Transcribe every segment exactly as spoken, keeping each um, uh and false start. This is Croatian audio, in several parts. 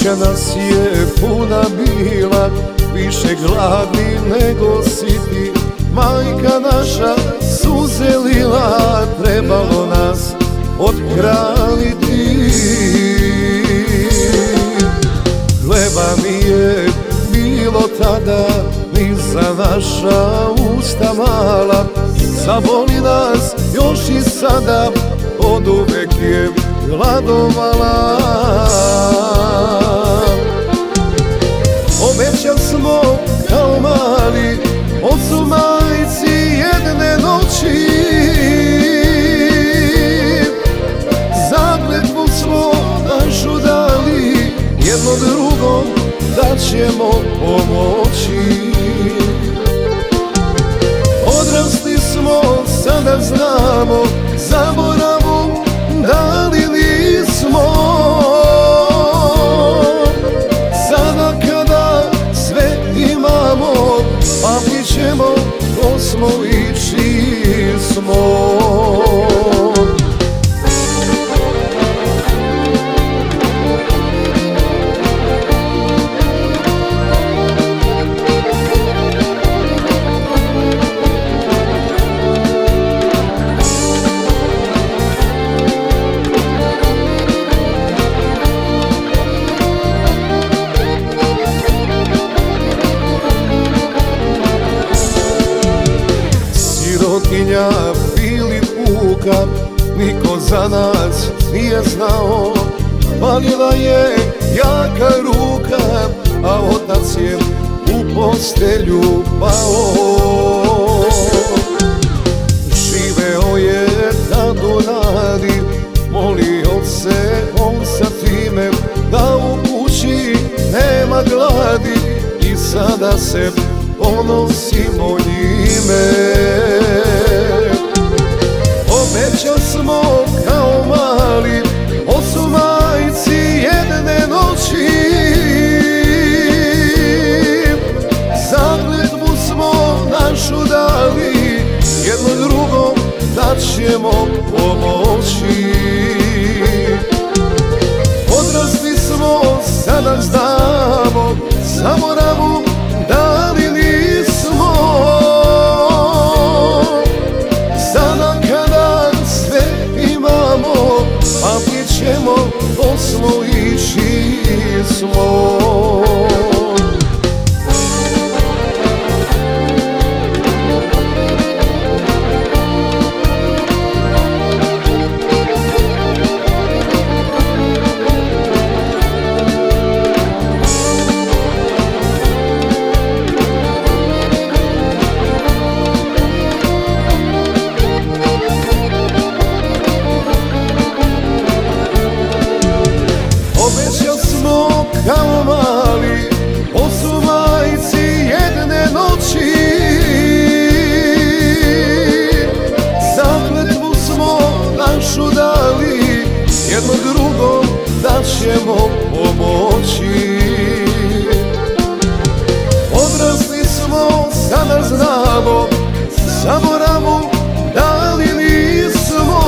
Kuća nas je puna bila, više gladni nego siti. Majka naša suze lila, trebalo nas othraniti. Hleba mi je bilo tada, ni za naša usta mala. Zaboli nas još i sada, od uvek je gladovala. Obećali smo kao mali ocu majci jedne noći, zakletvu smo našu dali, jedno drugom da ćemo pomoći. Odrasli smo, sada znamo, zaboravu dali nismo. Sada kada sve imamo, pamtit ćemo ko smo i čiji smo. Sirotinja bili puka, niko za nas nije znao. Palila je jaka ruka, a otac je u postelju pao. Živeo je tado Nadi, molio se on sa time da u kući nema gladi, i sada se ponosimo njime. Obećali smo kao mali ocu majci jedne noći, zakletvu smo našu dali, jedno drugom da ćemo pomoći. Odrasli smo, sada znamo, zaboravu dali nismo. Sada kada sve imamo, pamtit ćemo ko smo i čiji smo. Obećali smo kao mali ocu majci jedne noći, zakletvu smo našu dali, jedno drugom da ćemo pomoći. Odrasli smo, sada znamo, zaboravu dali nismo.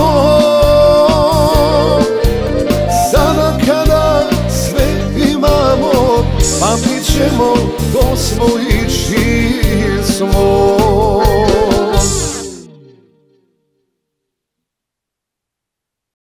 Sada kada sve imamo, pamtit ćemo ko smo i čiji smo.